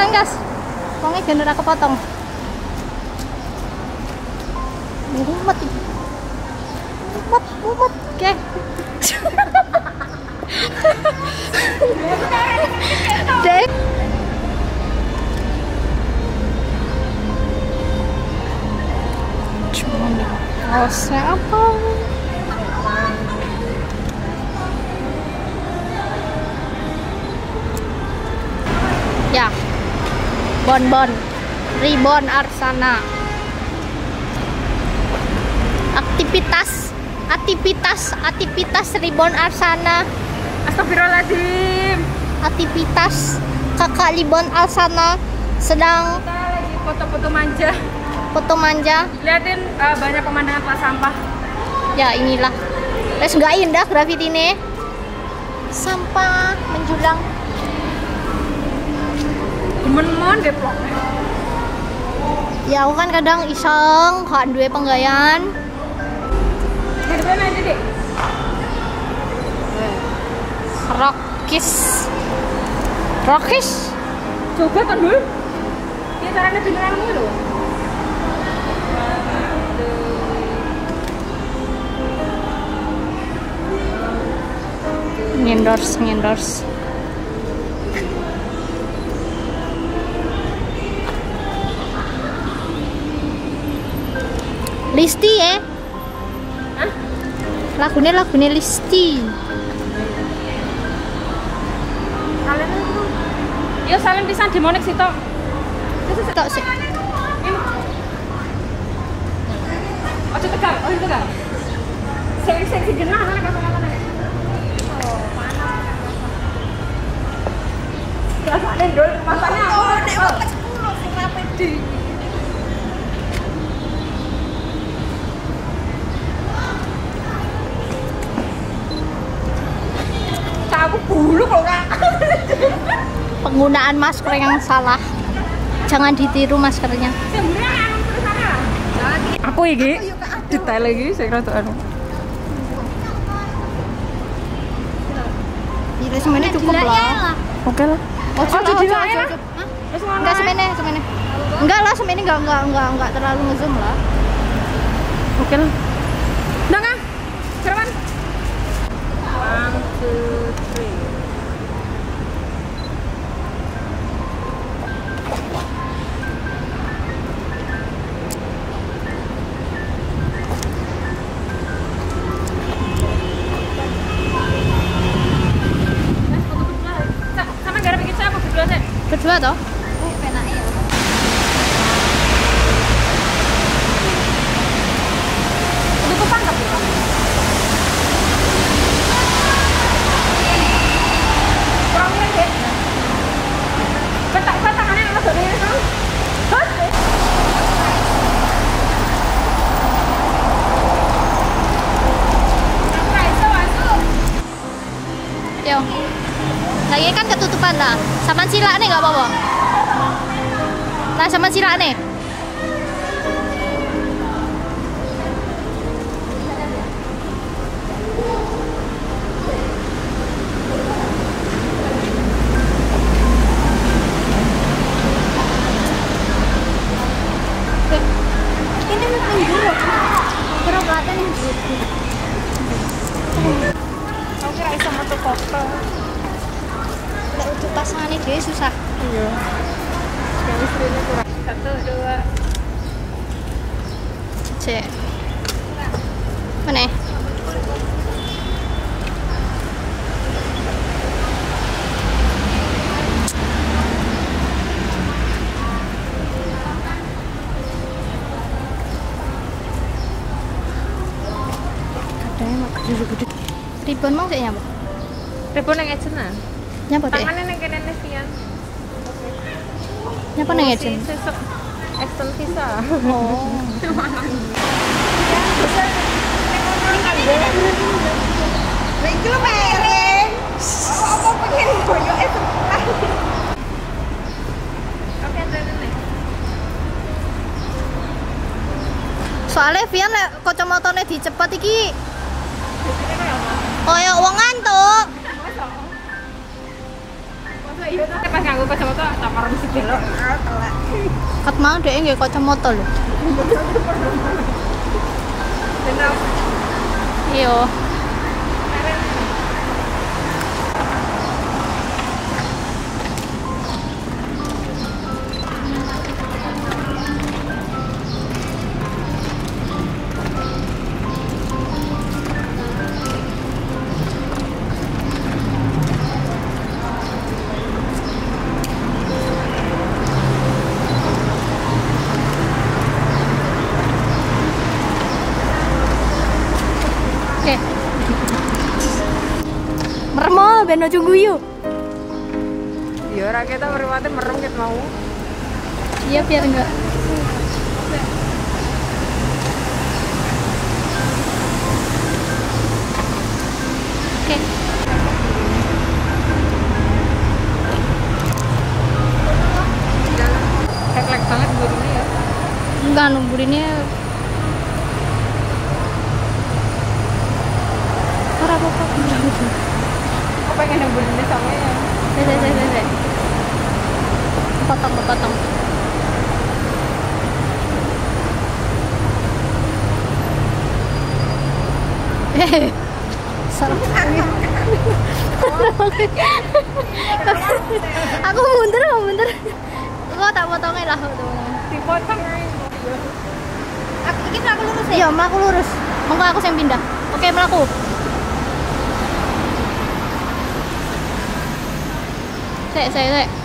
gas. Wongnya bener aku potong. Mumet. Mumet. Oke. Dek. Cuma nih. Kaosnya apa? Ya, Bon Ribon Arsana. Aktivitas Ribon Arsana. Astagfirullahaladzim. Aktivitas kakak Ribon Arsana sedang Kita lagi foto-foto manja. foto manja. Liatin banyak pemandangan tempat sampah. Ya inilah. Terus nggak indah grafiti ini. Sampah menjulang. Temen-temen deplok. Ya aku kan kadang iseng, kan duwe penggayan. Gimana aja deh? Rokis. Coba kan dulu. Ini caranya beneran dulu. Ngendorse. Listi ya? Hah? Lagunya Listi. Kalian itu. Yo saling pisan di Monik sih tok. Tok sih. Ojo tegang, tegang. Sing genah ana kata-katane. Oh, panas. Rasane ndol masane aku nek wong 10 sing ra pede. Aku bulu kok Kak. Penggunaan masker yang salah. Jangan ditiru maskernya. Aku iki detail lagi saya kira tuh anu. Ini semuanya cukup lah. Oke lah. Ojo. Enggak semene. Enggak lah semene enggak terlalu ngezoom lah. Oke lah. Udah nggak? Serapan. 1, 2, 3. Sama gara bikin siapa berdua sih? Berdua toh? Penak ya. Tutupan tapi. Kurang deh. Tangannya masuk ini kan? Hah? Yo. Lagi kan ketutupan lah. Saman sila nih nggak apa-apa. Nah, saman sila nih. Ini mengguruk. Perobatan yang gitu. Aku kira bisa foto foto. Lek untuk pasangan ini susah. Iya. Chemistry-nya kurang. 1, 2. Cek. Mana? Katanya mak gede-gede. Ribon mau sih nyapa? Ribon yang ejenan. Nyapa deh? Tangannya yang kene Nevian. Nyapa nang ejen? Sesuk extend visa. Oh. Iki lho mereng. Apa pengen boyoke sebelah. Oke, tenan. Soalnya Vian lek kacamatane dicepet iki. Kaya wong ngantuk. Pas nganggo kacamata tak parem sih belok. Kat mau dhek nggih kacamata lho. Benar. Iya. Oke. Merem ben ojo guyu. Ya ora kita mripate merem ket mau. Iya biar enggak. Oke. Keklek banget burine ya. Enggak nunggu ini. Ora apa-apa. Kok pengen yang burine sama ya. Sek. Potong. Salah. Aku mundur. Kok tak potongnya lah Dipotong. Aku iki mlaku lurus ya? Iya, mlaku lurus. Monggo aku sing pindah. Oke, mlaku. Sek.